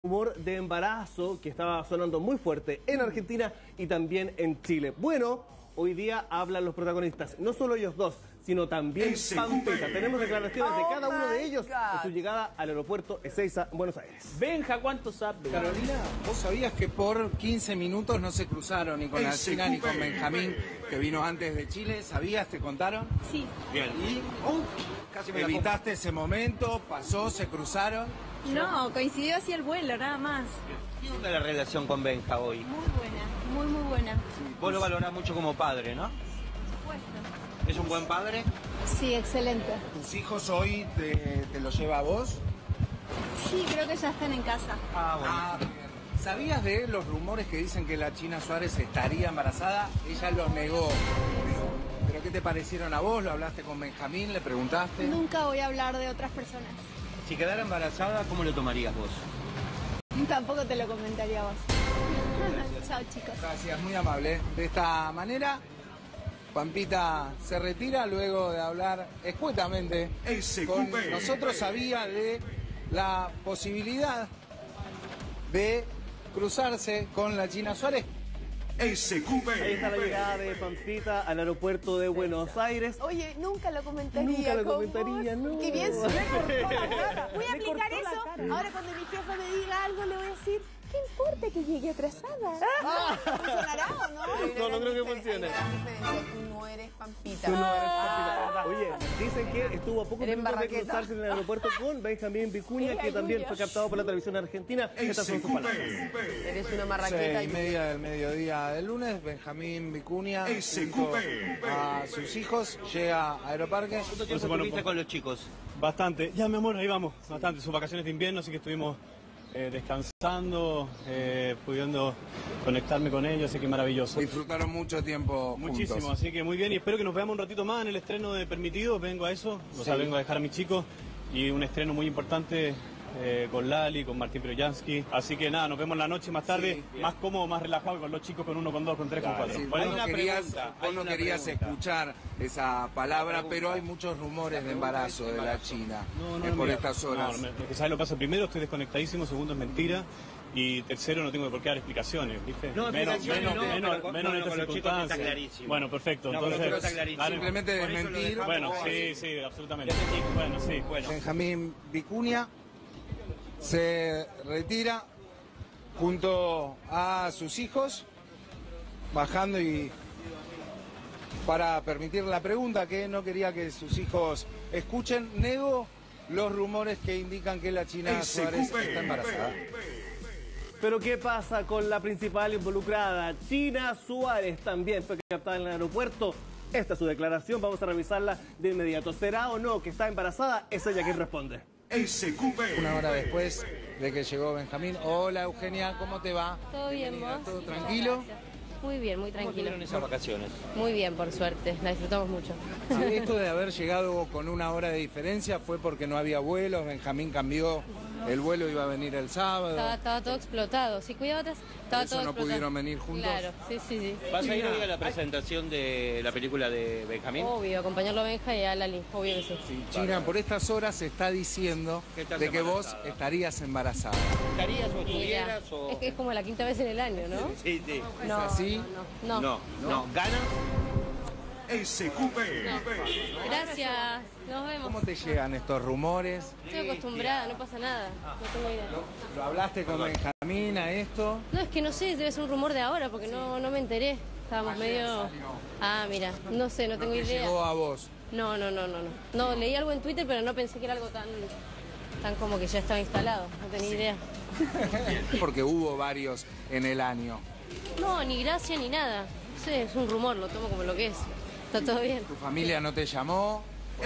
Rumor de embarazo que estaba sonando muy fuerte en Argentina y también en Chile. Bueno, hoy día hablan los protagonistas, no solo ellos dos, sino también Pampita. Tenemos declaraciones de cada uno de ellos en su llegada al aeropuerto Ezeiza, Buenos Aires. Benja, ¿cuánto sabe? Carolina, ¿vos sabías que por 15 minutos no se cruzaron ni con la China ni con Benjamín, que vino antes de Chile? ¿Sabías? ¿Te contaron? Sí. Bien. ¿Y casi me evitaste ese momento? ¿Pasó? ¿Se cruzaron? No, coincidió así el vuelo, nada más. ¿Qué onda la relación con Benja hoy? Muy buena, muy buena. Vos lo valorás mucho como padre, ¿no? Por supuesto. ¿Es un buen padre? Sí, excelente. ¿Tus hijos hoy te los lleva a vos? Sí, creo que ya están en casa. Ah, bien. ¿Sabías de los rumores que dicen que la China Suárez estaría embarazada? Ella los negó. ¿Pero qué te parecieron a vos? ¿Lo hablaste con Benjamín? ¿Le preguntaste? Nunca voy a hablar de otras personas. Si quedara embarazada, ¿cómo lo tomarías vos? Tampoco te lo comentaría vos. Chao, chicos. Gracias, muy amable. De esta manera, Pampita se retira luego de hablar escuetamente con nosotros. Sabía de la posibilidad de cruzarse con la China Suárez. Ahí está la llegada de Pampita al aeropuerto de Buenos Aires. Oye, nunca lo comentaría. Nunca lo con comentaría, vos. no. Qué bien se me cortó la cara. Voy a Me aplicar cortó la eso. cara. Ahora cuando mi jefa me diga algo, le voy a decir, ¿qué importa que llegue atrasada? ¿Funcionará o no? No creo que funcione. Hay una gran diferencia. Tú no eres Pampita. Tú no eres Pampita. Oye, dicen que estuvo a pocos Eres minutos de barraqueta. cruzarse en el aeropuerto con Benjamín Vicuña, que también fue captado por la televisión argentina. Estas son sus palabras. Eres una marraqueta. 6:30 del mediodía del lunes, Benjamín Vicuña junto a sus hijos llega a Aeroparque. ¿Cuánto tiempo estuviste con los chicos? Bastante. Ya, mi amor, ahí vamos. Bastante. Sus vacaciones de invierno, así que estuvimos descansando, pudiendo conectarme con ellos, así que maravilloso. Disfrutaron mucho tiempo Muchísimo, juntos. así que muy bien y espero que nos veamos un ratito más en el estreno de Permitidos. Vengo a eso, o sea, vengo a dejar a mis chicos y un estreno muy importante con Lali, con Martín Peroyansky. Así que nada, nos vemos la noche más tarde, más cómodo, más relajado con los chicos, con 1, con 2, con 3, con 4. Sí, ¿Vale? vos no querías escuchar esa palabra, pero hay muchos rumores de embarazo de la China por mira, estas horas. No, ¿sabes lo que pasa? Primero, estoy desconectadísimo, segundo, es mentira. Y tercero, no tengo por qué dar explicaciones, ¿viste? No, explicaciones no, pero menos en con estas los chicos circunstancias. está clarísimo. Bueno, perfecto. No, con los Entonces, chicos está clarísimo. Simplemente Por eso lo desmentir. dejamos. Bueno, sí, absolutamente. Bueno, sí. Benjamín Vicuña se retira junto a sus hijos, bajando y para permitir la pregunta que no quería que sus hijos escuchen, negó los rumores que indican que la China Suárez está embarazada. Pero ¿qué pasa con la principal involucrada? China Suárez también fue captada en el aeropuerto. Esta es su declaración, vamos a revisarla de inmediato. ¿Será o no que está embarazada? Es ella quien responde. Una hora después de que llegó Benjamín. Hola Eugenia, ¿cómo te va? Todo bien, vos. ¿Todo tranquilo? Muy bien, muy ¿Cómo tranquilo. tuvieron esas vacaciones? Muy bien, por suerte. La disfrutamos mucho. Sí, esto de haber llegado con una hora de diferencia fue porque no había vuelos. Benjamín cambió el vuelo, iba a venir el sábado. Estaba todo explotado. Si cuidabas, estaba Por eso todo no explotado. pudieron venir juntos. Claro, sí. ¿Vas a ir hoy a la presentación de la película de Benjamín? Obvio, acompañarlo a Benja y a Lali. Obvio que sí. Sí, China, por estas horas se está diciendo Que estás de que vos embarazada. estarías embarazada. ¿Estarías o Mira, estuvieras o...? es que es como la quinta vez en el año, ¿no? Sí, sí. No, así? no. ¿Ganas? Gracias, nos vemos. ¿Cómo te llegan estos rumores? Estoy acostumbrada, no pasa nada. No tengo idea. ¿Lo hablaste con Benjamín a esto? No, es que no sé, debe ser un rumor de ahora porque no me enteré. Estábamos medio... Ah, mira, no sé, no tengo ¿Te idea. llegó a vos? No. No, leí algo en Twitter, pero no pensé que era algo tan como que ya estaba instalado. No tenía idea. Porque hubo varios en el año. No, ni gracia ni nada. No sé, es un rumor, lo tomo como lo que es. Está todo bien. ¿Tu familia no te llamó?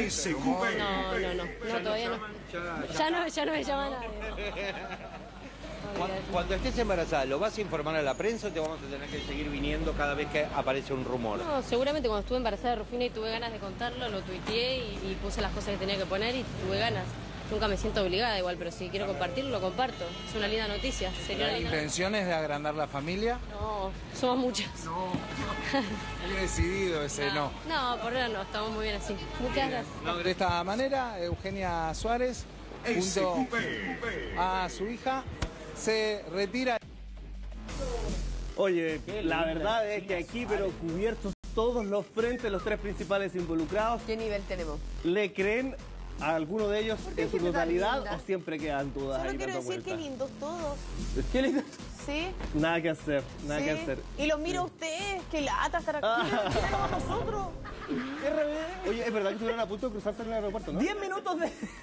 No, todavía no. Ya no me llama nadie. Cuando estés embarazada, ¿lo vas a informar a la prensa o te vamos a tener que seguir viniendo cada vez que aparece un rumor? No, seguramente cuando estuve embarazada de Rufina y tuve ganas de contarlo, lo tuiteé y puse las cosas que tenía que poner y tuve ganas. Nunca me siento obligada igual, pero si quiero compartirlo, lo comparto. Es una linda noticia. Sería una linda- ¿Intenciones de agrandar la familia? No, somos muchos. Muy decidido ese no. No, por ahora no, estamos muy bien así. Muchas gracias. De esta manera, Eugenia Suárez, junto a su hija, se retira. Oye, la verdad es que aquí, pero cubiertos todos los frentes, los tres principales involucrados, ¿Qué nivel tenemos? ¿le creen a alguno de ellos en su totalidad o siempre quedan dudas Solo ahí quiero dando decir que vueltas? lindos todos. ¿Qué lindo? Sí. Nada que hacer, nada sí. que hacer. Y los miro a ustedes, que lata estar aquí. Mírenlo a nosotros. Oye, es verdad que estuvieron a punto de cruzarse en el aeropuerto, ¿no? 10 minutos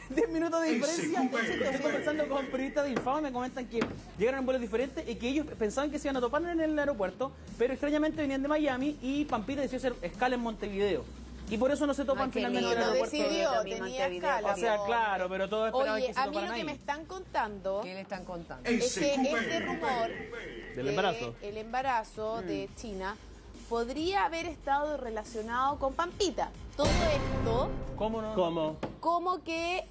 de diferencia. Estoy conversando con periodistas de Infama, me comentan que llegaron en vuelos diferentes y que ellos pensaban que se iban a topar en el aeropuerto, pero extrañamente venían de Miami y Pampita decidió hacer escala en Montevideo. Y por eso no se topan finalmente en el Lo aeropuerto. decidió, tenía escala. O sea, claro, pero todos esperaban Oye, que se a mí toparan lo que ahí. me están contando ¿Qué le están contando? es que este rumor Del embarazo. el embarazo de China podría haber estado relacionado con Pampita. Todo esto ¿Cómo no? ¿Cómo? como que...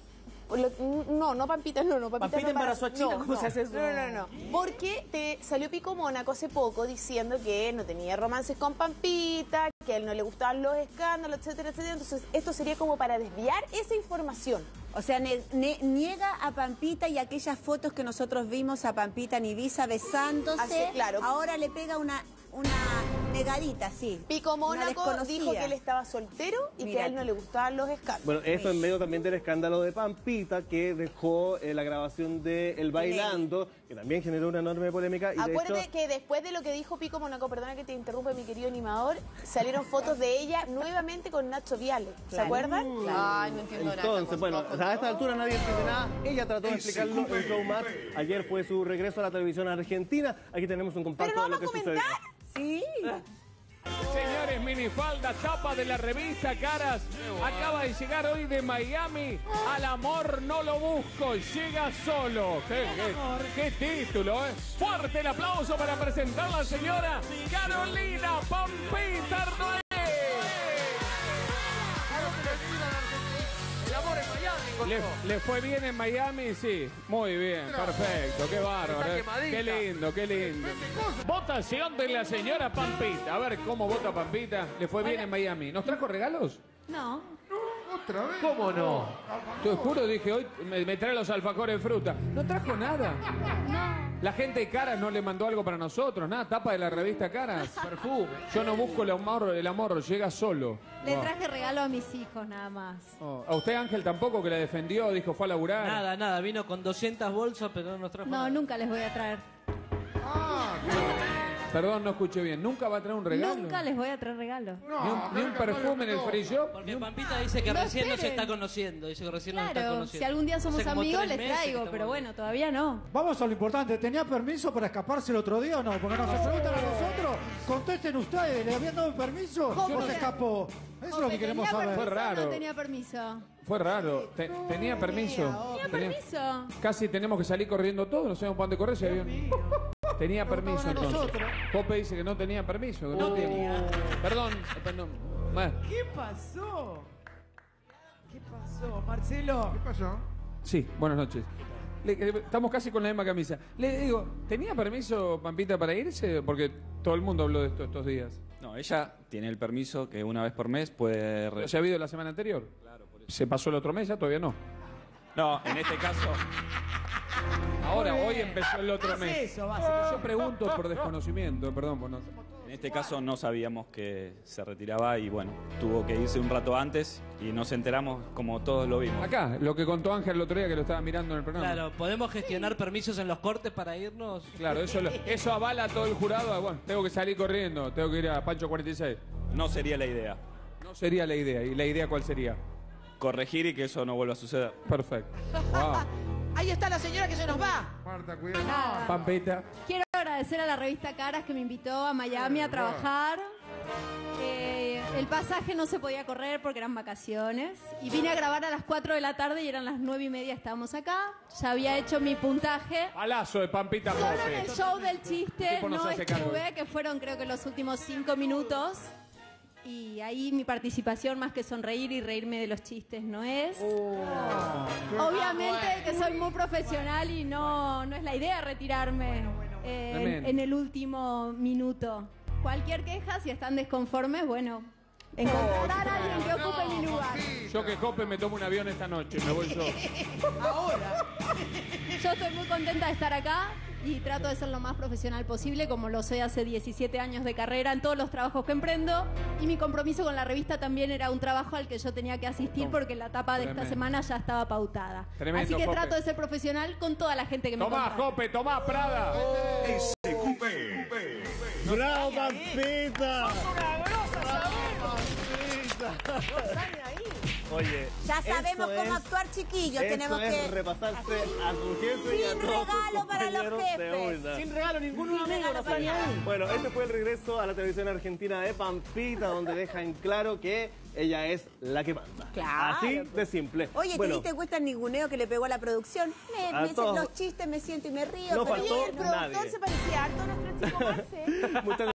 No, Pampita, no. Pampita embarazó a China, ¿cómo se hace eso? No. Porque te salió Pico Mónaco hace poco diciendo que no tenía romances con Pampita, que a él no le gustaban los escándalos, etcétera, etcétera. Entonces, esto sería como para desviar esa información. O sea, niega a Pampita y aquellas fotos que nosotros vimos a Pampita en Ibiza besándose. Así, claro. Ahora le pega una negadita, sí. Pico Una Mónaco desconocida. dijo que él estaba soltero y que a él no le gustaban los escándalos. Bueno, esto en medio también del escándalo de Pampita, que dejó la grabación de El Bailando, que también generó una enorme polémica. Y Acuérdate de hecho, que después de lo que dijo Pico Mónaco, perdona que te interrumpa mi querido animador, salieron fotos de ella nuevamente con Nacho Viale. ¿Se acuerdan? Ay, no entiendo nada. entonces, bueno, a esta altura nadie entiende nada. Ella trató de explicarlo en Showmatch. Ayer fue su regreso a la televisión argentina. Aquí tenemos un compacto de lo que sucedió. Sí. Señores, minifalda, tapa de la revista Caras. Acaba de llegar hoy de Miami. Al amor no lo busco, llega solo. ¿Qué título, eh? Fuerte el aplauso para presentar a la señora Carolina Pampita Arnold. Le fue bien en Miami, sí. Muy bien, perfecto, qué bárbaro. Qué lindo, qué lindo. Votación de la señora Pampita. A ver cómo vota Pampita. Le fue bien en Miami. ¿Nos trajo regalos? No. ¿Otra vez? ¿Cómo no? Te juro, dije, hoy me trae los alfajores de fruta. No trajo nada. No. La gente de Caras no le mandó algo para nosotros, nada, tapa de la revista Caras, perfume. Yo no busco el amor llega solo. Le traje regalo a mis hijos nada más. Oh, a usted, Ángel, tampoco, que la defendió, dijo fue a laburar. Nada, vino con 200 bolsas, pero no nos trajo No, nada. nunca les voy a traer. Perdón, no escuché bien. ¿Nunca va a traer un regalo? Nunca les voy a traer regalo. Ni un perfume en el free shop. Porque Pampita dice que No recién nos esperen. está conociendo. Dice que recién nos está Claro, conociendo. si algún día somos Hace como amigos 3 les meses que traigo, estamos pero bueno, todavía no. Vamos a lo importante. ¿Tenía permiso para escaparse el otro día o no? Porque nos preguntan a nosotros. Contesten ustedes. ¿Le habían dado permiso o se escapó? Eso es lo que queremos saber. Fue raro. No tenía permiso. Fue raro. Tenía permiso. Tenía permiso. Casi tenemos que salir corriendo todos, no sabemos para dónde correr. Si había Tenía permiso entonces. Jope dice que no tenía permiso. Que no tenía. Perdón. ¿Qué pasó? ¿Qué pasó, Marcelo? ¿Qué pasó? Sí, buenas noches. Estamos casi con la misma camisa. Le digo, ¿tenía permiso Pampita para irse? Porque todo el mundo habló de esto estos días. No, ella tiene el permiso que una vez por mes puede... ¿Se ha habido la semana anterior? Claro, por eso. ¿Se pasó el otro mes? Ya todavía no. No, en este caso... Ahora, hoy empezó el otro mes. Eso, básico. Yo pregunto por desconocimiento, perdón por no... En este caso no sabíamos que se retiraba y bueno, tuvo que irse un rato antes y nos enteramos como todos lo vimos. Acá, lo que contó Ángel el otro día que lo estaba mirando en el programa. Claro, ¿podemos gestionar permisos en los cortes para irnos? Claro, eso avala a todo el jurado. Bueno, tengo que salir corriendo, tengo que ir a Pancho 46. No sería la idea. No sería la idea. ¿Y la idea cuál sería? Corregir y que eso no vuelva a suceder. Perfecto. Wow. Ahí está la señora que se nos va. Marta, cuidado. Pampita. Quiero agradecer a la revista Caras que me invitó a Miami a trabajar. El pasaje no se podía correr porque eran vacaciones. Y vine a grabar a las 4 de la tarde y eran las 9:30, estábamos acá. Ya había hecho mi puntaje. Palazo de Pampita Solo en Pope. el show del chiste tipo no no se hace cargo. estuve, que fueron creo que los últimos 5 minutos. Y ahí mi participación, más que sonreír y reírme de los chistes, no es. Obviamente que soy muy profesional y no es la idea retirarme en el último minuto. Cualquier queja, si están desconformes, bueno, encontrarán a alguien que ocupe mi lugar. Yo que Jope me tomo un avión esta noche, me voy yo. Ahora. Yo estoy muy contenta de estar acá. y trato de ser lo más profesional posible, como lo soy hace 17 años de carrera en todos los trabajos que emprendo. Y mi compromiso con la revista también era un trabajo al que yo tenía que asistir porque la etapa de esta semana ya estaba pautada. Tremendo, Así que Jope. trato de ser profesional con toda la gente que me Tomá, contrata. Jope, tomá, Prada. ¡Bravo, Pampita! Oye, Ya sabemos eso cómo es- actuar, chiquillos. Eso Tenemos es que... repasarse a su jefe y a Sin todos sus regalo para los compañeros de jefes. una. Sin regalo ninguno, Sin amigo, regalo no para está ni ahí. Bueno, este fue el regreso a la televisión argentina de Pampita, donde deja en claro que ella es la que manda. Claro. Así de simple. Oye, Bueno, ¿te diste cuenta el ninguneo que le pegó a la producción? A todos. Los chistes me siento y me río. No pero faltó El productor nadie. se parecía harto a nuestro chico Marce. muchas